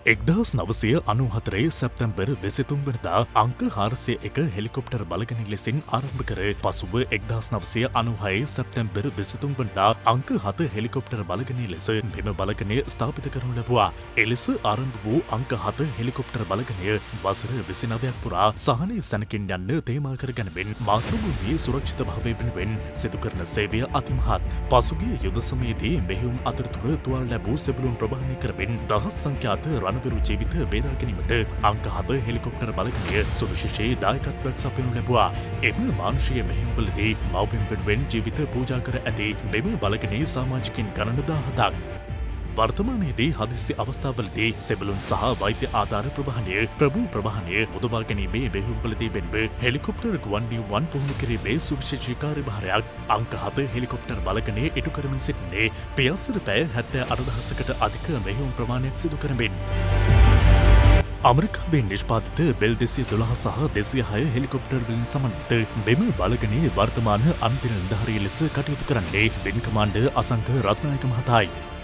1994 සැප්තැම්බර් 23 වෙනිදා අංක 401 හෙලිකොප්ටර් බලගැනීම ලෙසින් ආරම්භ කර පසුව 1996 සැප්තැම්බර් 23 වෙනිදා අංක 7 හෙලිකොප්ටර් බලගැනීම ලෙස මෙම බලගැනීම ස්ථාපිත කරනු ලැබුවා. එලෙස ආරම්භ වූ අංක 7 හෙලිකොප්ටර් බලගැනීම වසර 29ක් පුරා සහනය සැනකින් යන්න තේමා කර ගැනීමෙන් මාතෘභූමියේ සුරක්ෂිත භාවය වෙනුවෙන් සිදු කරන සේවය අතිමහත්. පසුගිය යුද සමයේදී මෙහෙයුම් අතරතුර තුවාල ලැබූ සෙබළුන් ප්‍රවාහනය කරමින් දහස් සංඛ්‍යාත රණවිරු ජීවිත බේරා ගැනීමට අංක 7 හෙලිකොප්ටර් බලගැනීම සුවිශේෂී දායකත්වයක් සපයනු ලැබුවා. එම මානුෂීය මෙහෙයුම්වලදී මව්පියන් වෙනුවෙන් ජීවිත පූජා කර ඇති මෙම බලගැනීම සමාජිකින් ගණන 17ක්. වර්තමානයේදී හදිසි අවස්ථාවලදී සෙබළුන් සහ වෛද්‍ය ආධාර ප්‍රවාහනය ප්‍රවාහනය මුදවා ගැනීමේ මෙහෙයුම්වලදී වෙන්ව හෙලිකොප්ටර් ගුවන් නියුවන් පුහුණු කිරීමේ සුවිශේෂී කාර්යභාරයක් අංක 7 හෙලිකොප්ටර් බලගැනීම ඉටු කරමින් සිටින්නේ පියස්සර පැය 78,000කට අධික මෙහෙයුම් ප්‍රමාණයක් සිදු කරමින්. අමරිකාවෙන් නිෂ්පාදිත බෙල් 212 සහ 206 හෙලිකොප්ටර් වලින් සමන්විත මෙම බලගැනීම වර්තමාන අන්තිම නිලධාරිය ලෙස කටයුතු කරන්නේ වින් කමාන්ඩර් අසංක රත්නායක මහතායි.